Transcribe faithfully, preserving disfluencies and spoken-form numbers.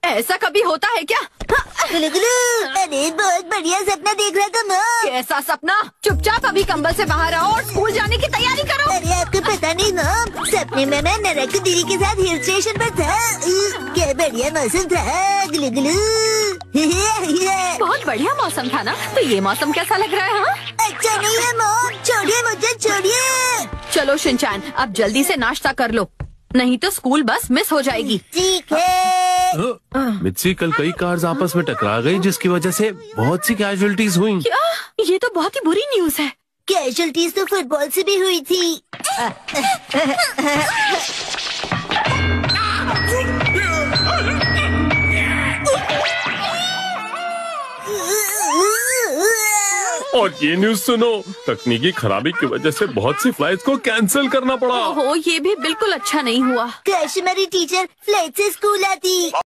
ऐसा कभी होता है क्या? गुलू गुलू, अरे बहुत बढ़िया सपना देख रहा था मॉम। कैसा सपना? चुपचाप अभी कंबल से बाहर आओ और स्कूल जाने की तैयारी करो। अरे आपको पता नहीं मॉम, सपने में मैं नरक दीदी के साथ हिल स्टेशन पर था। क्या बढ़िया मौसम था। गुलू गुलू। बहुत बढ़िया मौसम था ना, तो ये मौसम कैसा लग रहा है? हाँ अच्छा नहीं है मॉम, छोड़िए मुझे, छोड़िए। चलो शिनचैन, अब जल्दी से नाश्ता कर लो, नहीं तो स्कूल बस मिस हो जाएगी। ठीक है। मित्सी, कल कई कार्स आपस में टकरा गई जिसकी वजह से बहुत सी कैजुअलिटीज हुई। क्या? ये तो बहुत ही बुरी न्यूज़ है। कैजुअलिटीज तो फुटबॉल से भी हुई थी। और ये न्यूज सुनो, तकनीकी खराबी की वजह से बहुत सी फ्लाइट्स को कैंसिल करना पड़ा। ओहो, ये भी बिल्कुल अच्छा नहीं हुआ। काश हमारी टीचर फ्लाइट से स्कूल आती।